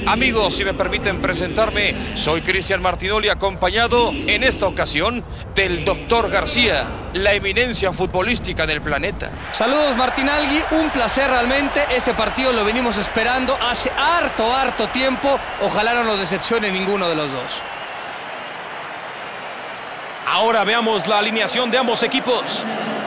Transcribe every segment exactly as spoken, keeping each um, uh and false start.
Amigos, si me permiten presentarme, soy Cristian Martinoli, acompañado en esta ocasión del doctor García, la eminencia futbolística del planeta. Saludos, Martinalgui, un placer realmente. Este partido lo venimos esperando hace harto, harto tiempo. Ojalá no nos decepcione ninguno de los dos. Ahora veamos la alineación de ambos equipos.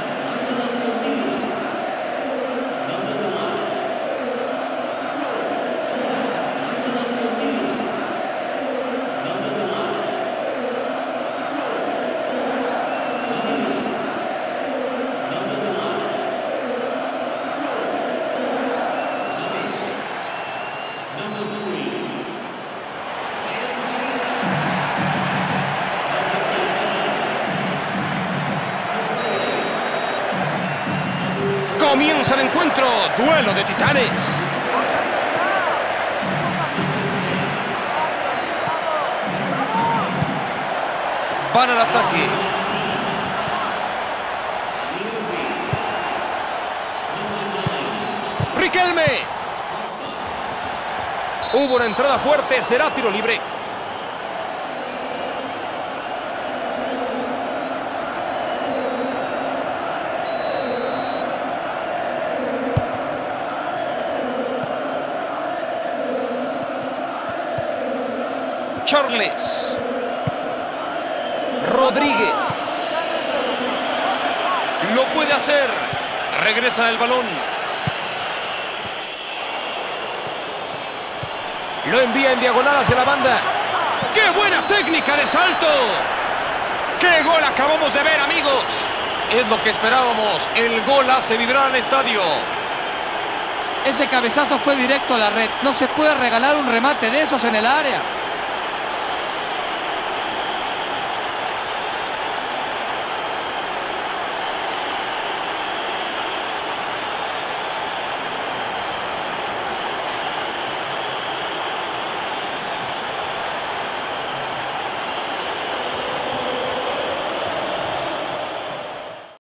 Comienza el encuentro, duelo de titanes. Van al ataque. Riquelme. Hubo una entrada fuerte, será tiro libre. Charles. Rodríguez. Lo puede hacer. Regresa el balón. Lo envía en diagonal hacia la banda. ¡Qué buena técnica de salto! ¡Qué gol acabamos de ver, amigos! Es lo que esperábamos. El gol hace vibrar al estadio. Ese cabezazo fue directo a la red. No se puede regalar un remate de esos en el área.